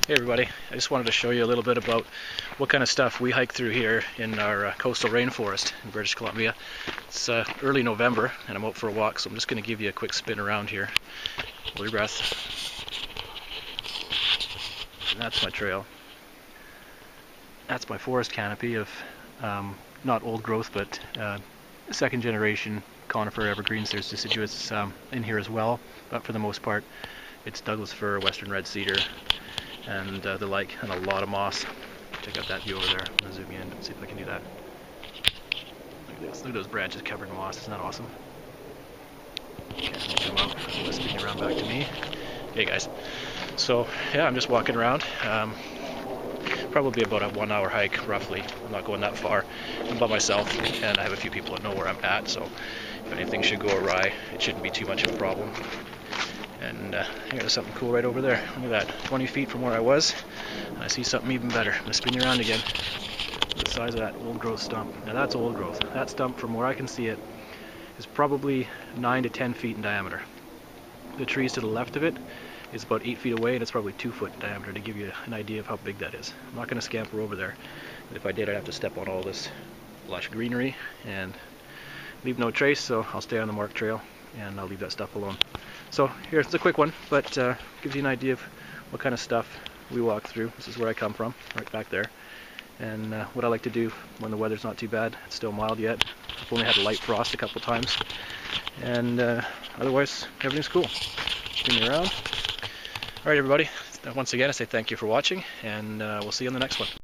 Hey everybody, I just wanted to show you a little bit about what kind of stuff we hike through here in our coastal rainforest in British Columbia. It's early November and I'm out for a walk, so I'm just going to give you a quick spin around here. Hold your breath. And that's my trail. That's my forest canopy of not old growth but second generation conifer evergreens. There's deciduous in here as well, but for the most part it's Douglas fir, western red cedar, and the like, and a lot of moss. Check out that view over there. I'm going to zoom in and see if I can do that. Look at this. Look at those branches covered in moss. Isn't that awesome? Okay, I'm going to zoom out. I'm going to spin you around back to me. Hey guys. So yeah, I'm just walking around. Probably about a 1 hour hike roughly. I'm not going that far. I'm by myself and I have a few people that know where I'm at, so if anything should go awry, it shouldn't be too much of a problem. And there's something cool right over there. Look at that, 20 feet from where I was. And I see something even better. I'm going to spin you around again. The size of that old growth stump. Now that's old growth. That stump, from where I can see it, is probably 9 to 10 feet in diameter. The trees to the left of it is about 8 feet away, and it's probably 2 foot in diameter, to give you an idea of how big that is. I'm not going to scamper over there. But if I did, I'd have to step on all this lush greenery and leave no trace, so I'll stay on the marked trail and I'll leave that stuff alone. So here's a quick one, but gives you an idea of what kind of stuff we walk through. This is where I come from, right back there. And what I like to do when the weather's not too bad. It's still mild yet. I've only had a light frost a couple times. And otherwise, everything's cool. Spin you around. Alright everybody, once again I say thank you for watching, and we'll see you on the next one.